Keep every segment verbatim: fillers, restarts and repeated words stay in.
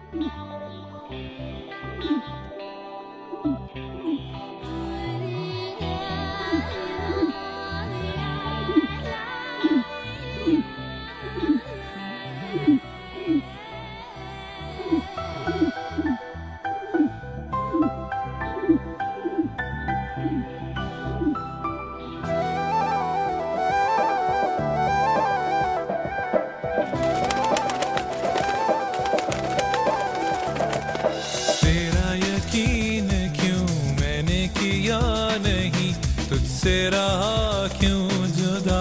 तुझसे रहा क्यों जुदा,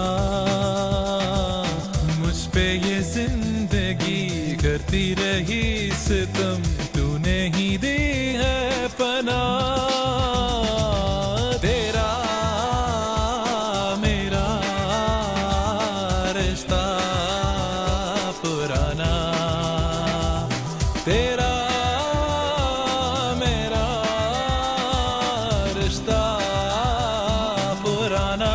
मुझ पे ये जिंदगी करती रही सितम, तूने ही दी है पनाह। तेरा मेरा रिश्ता पुराना, तेरा मेरा रिश्ता पुराना।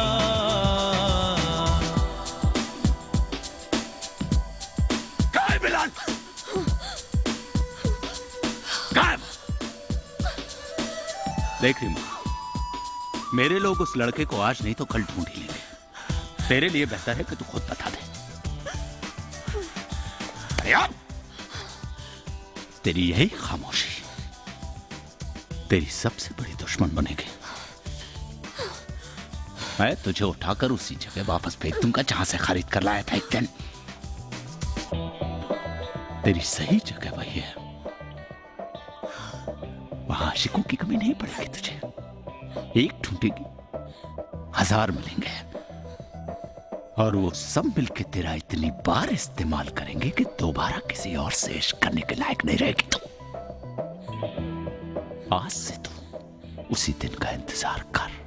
गायब बिलाल, गायब। देख रही मां, मेरे लोग उस लड़के को आज नहीं तो कल ढूंढ ही लेंगे। तेरे लिए बेहतर है कि तू खुद बता दे। अरे यार, तेरी यही खामोशी तेरी सबसे बड़ी दुश्मन बनेगी। मैं तुझे उठाकर उसी जगह वापस भेज दूंगा जहां से खरीद कर लाया था एक दिन। तेरी सही जगह वही है, वहां आशिकों की कमी नहीं पड़ेगी तुझे। एक ढूंढेगी, हजार मिलेंगे, और वो सब मिलके तेरा इतनी बार इस्तेमाल करेंगे कि दोबारा किसी और से इश्क करने के लायक नहीं रहेगी तू। आज से तू उसी दिन का इंतजार कर।